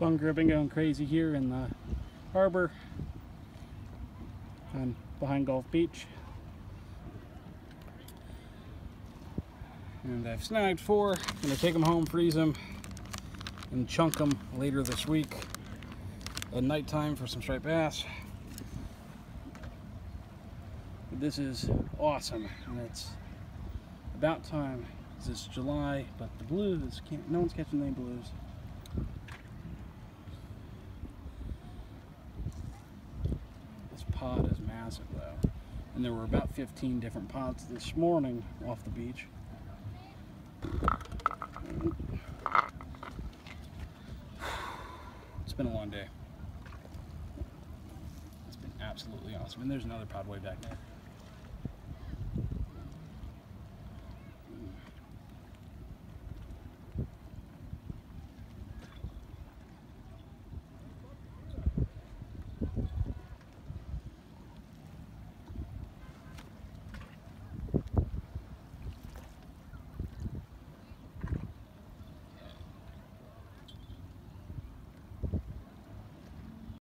Bung gripping going crazy here in the harbor and behind Gulf Beach. And I've snagged 4. I'm going to take them home, freeze them, and chunk them later this week at nighttime for some striped bass. But this is awesome, and it's about time. It's July, but the blues no one's catching any blues. This pod is massive though, and there were about 15 different pods this morning off the beach. It's been a long day. It's been absolutely awesome, and there's another pod way back there.